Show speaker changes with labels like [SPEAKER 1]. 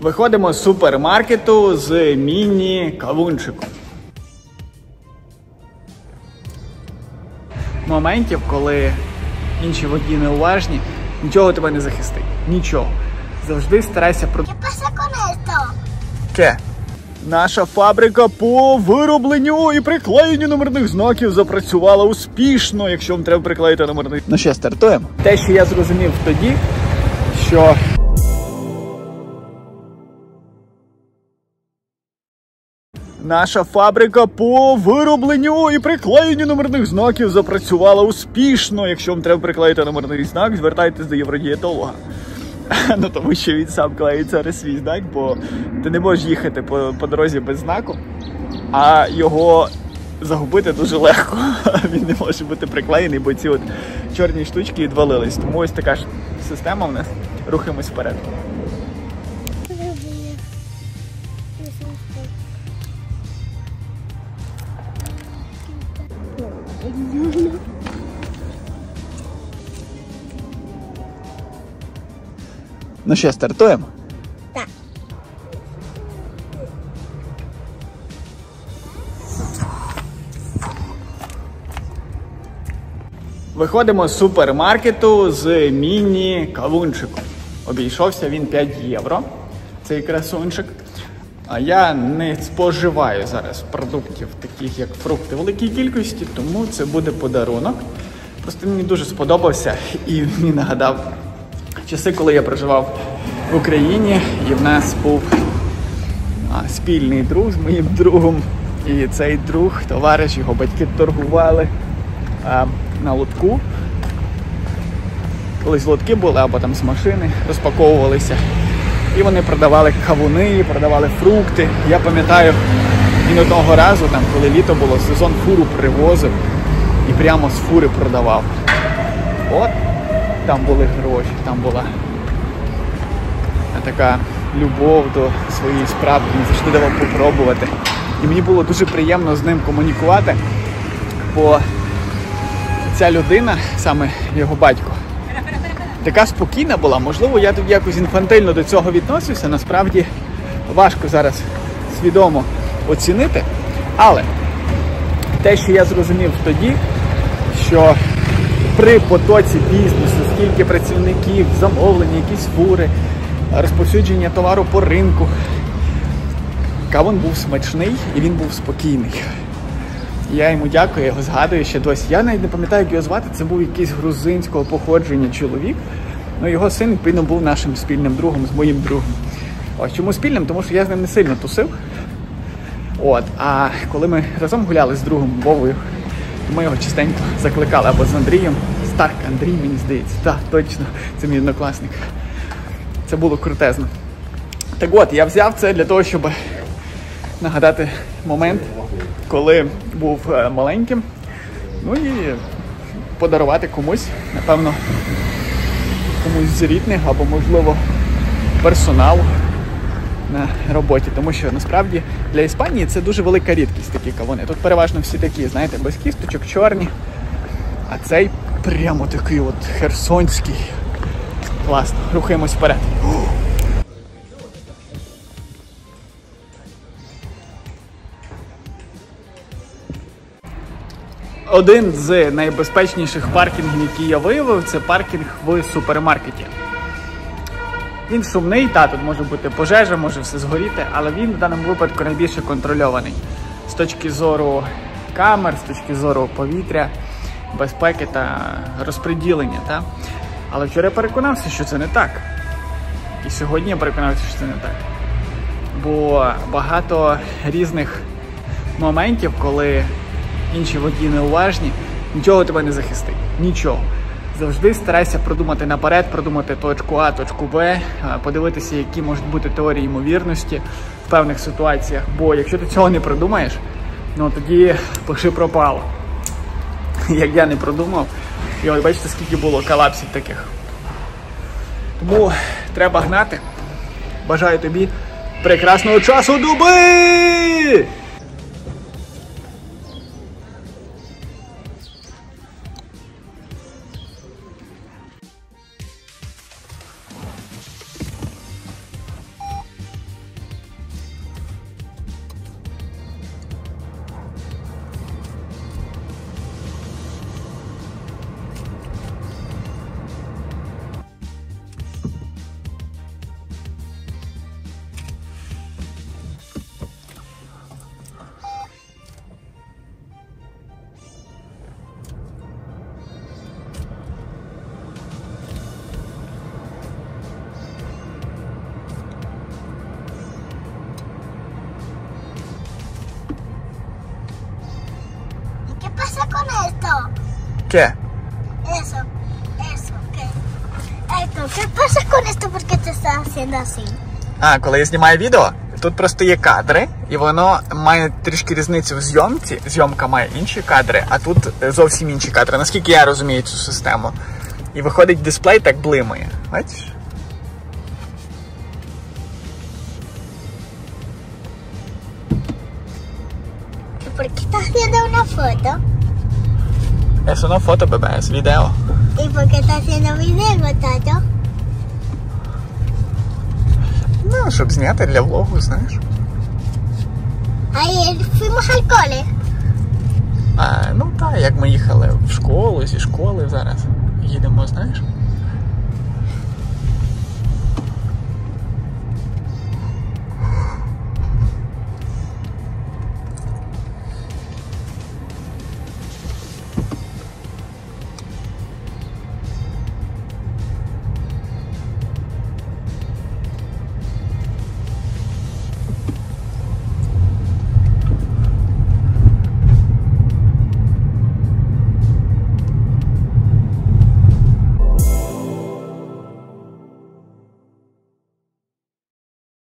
[SPEAKER 1] Виходимо з супермаркету з міні-кавунчиком. Моментів, коли інші водії неуважні, нічого тебе не захистить. Нічого. Завжди старайся про... Ке? Наша фабрика по виробленню і приклеєнню номерних знаків запрацювала успішно, якщо вам треба приклеїти номерний. Ну що, стартуємо? Те, що я зрозумів тоді, що... Наша фабрика по виробленню і приклеєнню номерних знаків запрацювала успішно. Якщо вам треба приклеїти номерний знак, звертайтесь до євродієтолога. Ну, тому що він сам клеїть зараз свій знак, бо ти не можеш їхати по дорозі без знаку, а його загубити дуже легко. Він не може бути приклеєний, бо ці от чорні штучки відвалились. Тому ось така ж система в нас. Рухаємось вперед. Ну що, стартуємо?
[SPEAKER 2] Так.
[SPEAKER 1] Виходимо з супермаркету з міні-кавунчиком. Обійшовся він 5 євро, цей красунчик. А я не споживаю зараз продуктів, таких як фрукти в великій кількості, тому це буде подарунок. Просто мені дуже сподобався і мені нагадав часи, коли я проживав в Україні, і в нас був спільний друг з моїм другом. І цей друг, товариш, його батьки торгували на лотку. Колись лотки були, або там з машини розпаковувалися. І вони продавали кавуни, продавали фрукти. Я пам'ятаю, він одного разу, там, коли літо було, сезон, фуру привозив і прямо з фури продавав. От, там були гроші, там була така любов до своєї справи, він завжди давав попробувати. І мені було дуже приємно з ним комунікувати, бо ця людина, саме його батько, така спокійна була. Можливо, я тоді якось інфантильно до цього відносився, насправді важко зараз свідомо оцінити. Але те, що я зрозумів тоді, що при потоці бізнесу, скільки працівників, замовлення, якісь фури, розповсюдження товару по ринку, кавун був смачний і він був спокійний. Я йому дякую, я його згадую ще досі. Я навіть не пам'ятаю, як його звати, це був якийсь грузинського походження чоловік. Ну, його син, відповідно, був нашим спільним другом, з моїм другом. Ось чому спільним? Тому що я з ним не сильно тусив. От, а коли ми разом гуляли з другом Вовою, то ми його частенько закликали, або з Андрієм. Старк Андрій, мені здається. Так, точно, це мій однокласник. Це було крутезно. Так от, я взяв це для того, щоб нагадати момент, коли був маленьким, ну і подарувати комусь, напевно, комусь з рідних або, можливо, персоналу на роботі. Тому що, насправді, для Іспанії це дуже велика рідкість, такі кавуни. Тут переважно всі такі, знаєте, без кісточок, чорні, а цей прямо такий от херсонський. Класно, рухаємось вперед. Один з найбезпечніших паркінгів, які я виявив, це паркінг в супермаркеті. Він шумний, тут може бути пожежа, може все згоріти, але він в даному випадку найбільше контрольований. З точки зору камер, з точки зору повітря, безпеки та розподілення. Та? Але вчора я переконався, що це не так. І сьогодні я переконався, що це не так. Бо багато різних моментів, коли інші водії неуважні, нічого тебе не захистить. Нічого. Завжди старайся продумати наперед, продумати точку А, точку Б, подивитися, які можуть бути теорії ймовірності в певних ситуаціях. Бо якщо ти цього не продумаєш, ну тоді пиши пропало. Як я не продумав, і от бачите, скільки було колапсів таких. Тому треба гнати. Бажаю тобі прекрасного часу доби!
[SPEAKER 2] con esto?
[SPEAKER 1] ¿Qué?
[SPEAKER 2] Eso, ¿qué? Esto, ¿qué pasa con esto? ¿Por qué te estás haciendo así?
[SPEAKER 1] А, коли я знімаю відео, тут просто є кадри, і воно має трішки різницю в зйомці. Зйомка має інші кадри, а тут зовсім інші кадри, наскільки я розумію цю систему. І виходить, дисплей так блимає. Бачиш?
[SPEAKER 2] ¿Por qué estás haciendo una foto?
[SPEAKER 1] Eso no foto, bebé, es video.
[SPEAKER 2] ¿Y por qué estás haciendo video, tato?
[SPEAKER 1] Ну, щоб зняти для влогу, знаєш.
[SPEAKER 2] Ayer fuimos al cole.
[SPEAKER 1] Ну так, як ми їхали в школу, зі школи зараз їдемо, знаєш.